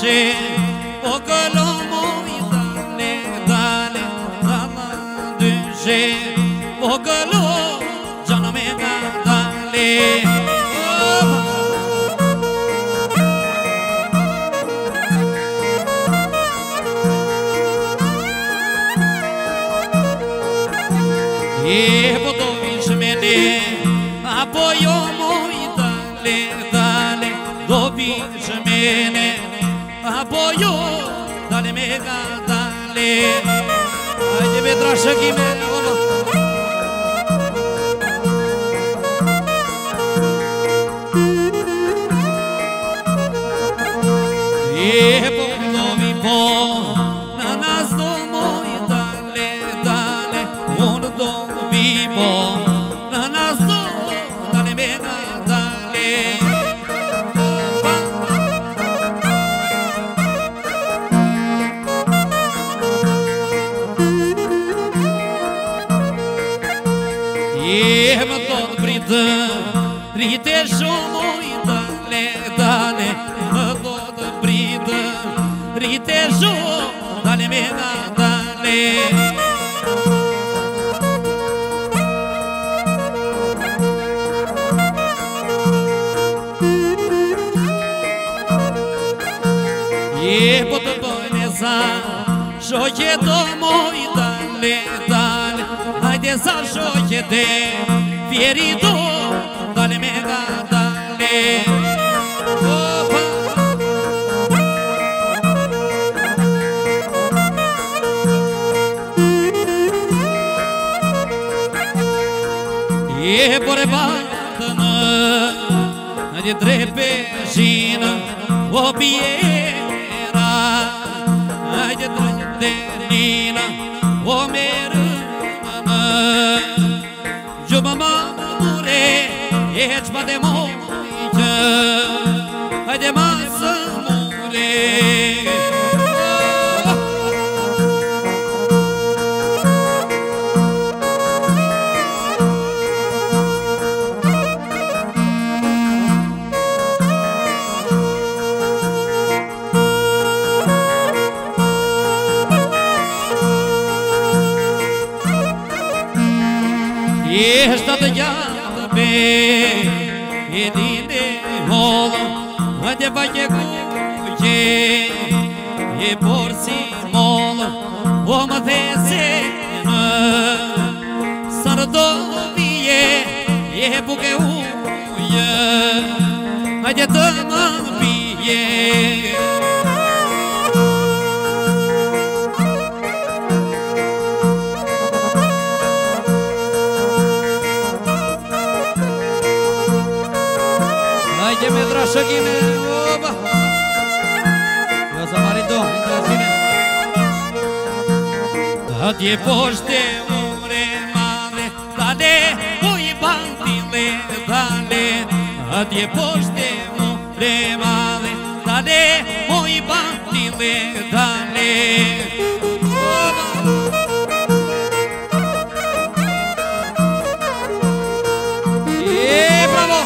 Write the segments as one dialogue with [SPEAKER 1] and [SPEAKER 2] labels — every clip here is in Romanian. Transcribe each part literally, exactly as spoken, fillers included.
[SPEAKER 1] duše, okolo moj, dale, dale, dala duše, okolo, džana me ga dale. E podoviš mene, apoi omoi, dale, dale, doviš mene, apoi o, dale mega, dale. Haide, Petrașă, ghime, acolo. E podovi po, nanas domoi, dale, dale, un dovi po, nanas domoi, dale mega, dale. E mă tot pridă, rite jomoi, dale, dale, mă tot pridă, rite jom, dale mega, dale. E potă băneza, joche domoi, dale, dale, haide să joche de fierido, dale mega, dale. Opa! E borebatănă, de drepejină, o piera, de drepenină, o merână. Jo mama mure, ești ba de moică, haide masă mure. Ești tată iată pe edine holo, haide fache cuce, e porsi molo, o mă desenă, sărdovie, e buche uie, haide dă-mă pie. Haide, Petrașă, ghime, oba! Eu să marido, intrați bine! Da-te poște, umre mare, dale, ui bandile, dale. Da-te poște, umre mare, dale, ui bandile, dale. Oba! E, bravo!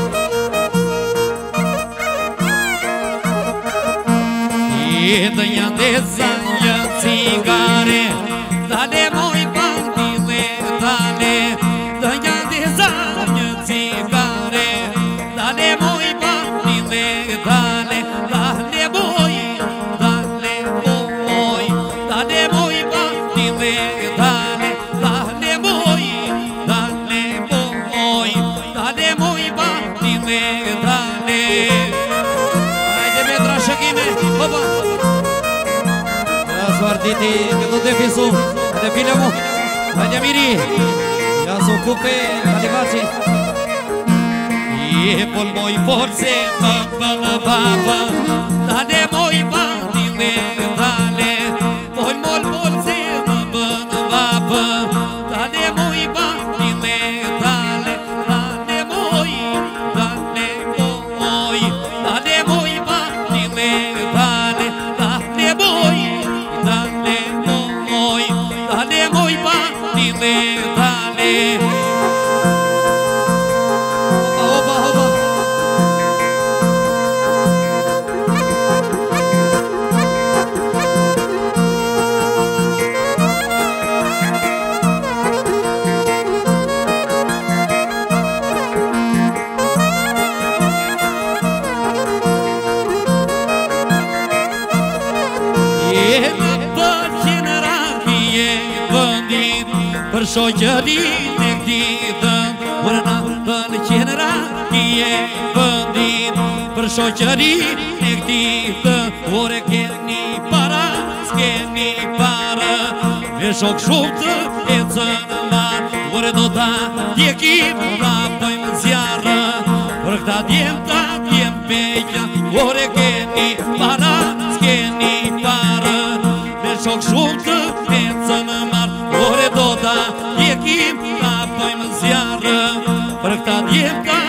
[SPEAKER 1] E dă-ia de zanya țigare, dale moi bandile, dale. Dă-ia de zanya țigare, dale moi bandile, dale. Dale moi, dale moi, dale moi bandile, dale. Dale moi, dale moi, dale moi bandile, dale. Haide, Petrașă, ghime, opa! Soardite, că nu te fisu, de filmul, haide miri, ia să ocupe, haide face. E pol moi forțe, mă, mă, mă, mă, dale moi bandile, dale. Pol mol forțe, mă, mă, mă, mă, dale moi bandile, dale. Dale moi, dale moi, dale moi bandile, dale. Dale moi, dale moi, dale moi bandile, dale. Opa, opa, opa. për shoqërin e këtitën, urna për qenëra kje vëndin, për shoqërin e këtitën, ure keni para, s'keni para, me shok shumë të ecën marë, ure do ta djekim, ta pojmë zjarë, për këta djem ta djem peqja, ure keni para, s'keni para, me shok shumë të ecën marë, ore do ta djekim, ta pojmë zjarë, për këta djem ta